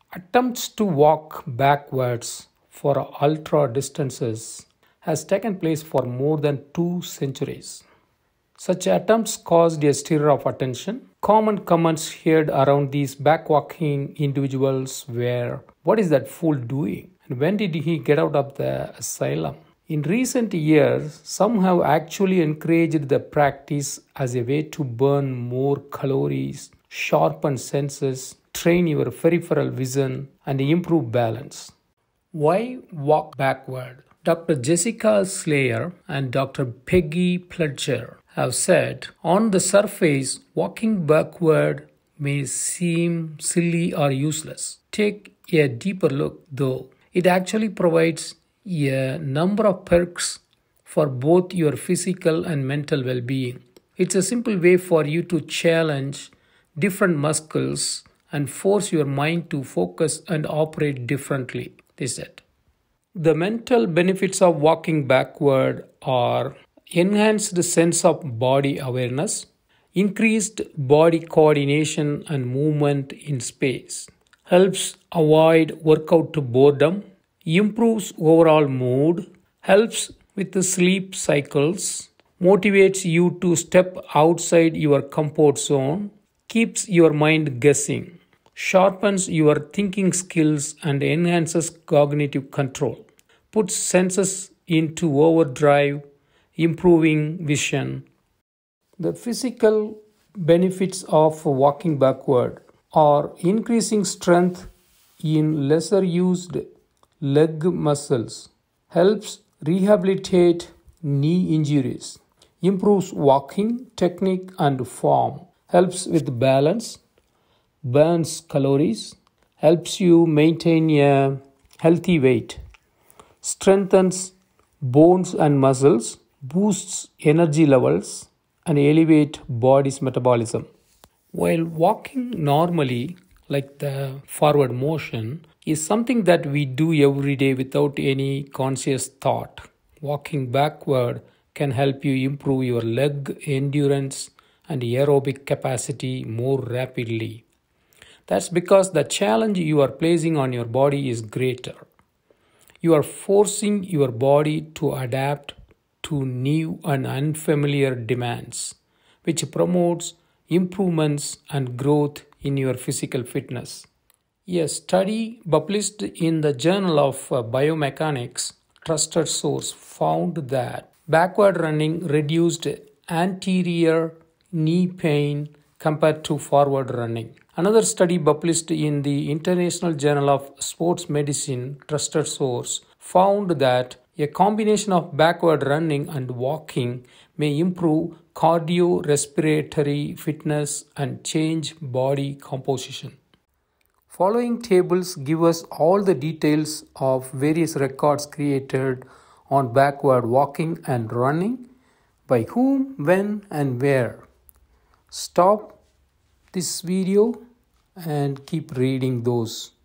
Attempts to walk backwards for ultra distances has taken place for more than 2 centuries. Such attempts caused a stir of attention. Common comments heard around these backwalking individuals were, "What is that fool doing? And when did he get out of the asylum?" In recent years, some have actually encouraged the practice as a way to burn more calories, sharpen senses, train your peripheral vision, and improve balance. Why walk backward? Dr. Jessica Slayer and Dr. Peggy Pledger have said, on the surface, walking backward may seem silly or useless. Take a deeper look, though. It actually provides a number of perks for both your physical and mental well-being. It's a simple way for you to challenge different muscles and force your mind to focus and operate differently, they said. The mental benefits of walking backward are enhanced sense of body awareness, increased body coordination and movement in space, helps avoid workout boredom, improves overall mood, helps with the sleep cycles, motivates you to step outside your comfort zone, keeps your mind guessing, sharpens your thinking skills and enhances cognitive control, puts senses into overdrive, improving vision. The physical benefits of walking backward are increasing strength in lesser used leg muscles, helps rehabilitate knee injuries, improves walking technique and form, helps with balance, burns calories, helps you maintain a healthy weight, strengthens bones and muscles, boosts energy levels, and elevate body's metabolism. While walking normally, like the forward motion, is something that we do every day without any conscious thought, walking backward can help you improve your leg endurance and aerobic capacity more rapidly. That's because the challenge you are placing on your body is greater. You are forcing your body to adapt to new and unfamiliar demands, which promotes improvements and growth in your physical fitness. A study published in the Journal of Biomechanics, trusted source, found that backward running reduced anterior knee pain compared to forward running. Another study published in the International Journal of Sports Medicine, trusted source, found that a combination of backward running and walking may improve cardiorespiratory fitness and change body composition. Following tables give us all the details of various records created on backward walking and running, by whom, when, and where. Stop this video and keep reading those.